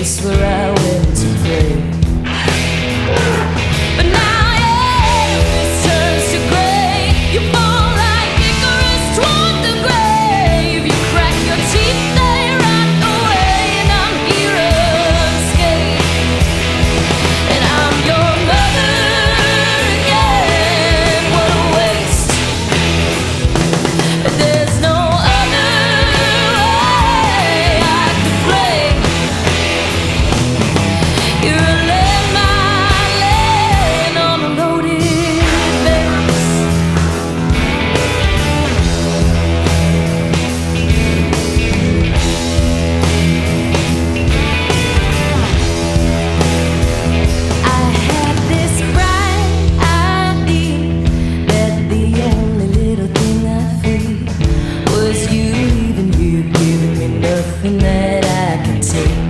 place where I went to pray. But now everything turns to gray. You fall like Icarus toward the grave. You crack your teeth, they rot away, and I'm here unscathed. And I'm your mother again. What a waste. There's no other way I could play. You're a landmine laying on a loaded base. I had this bright idea that the only little thing I feared was you leaving here, giving me nothing that I can take.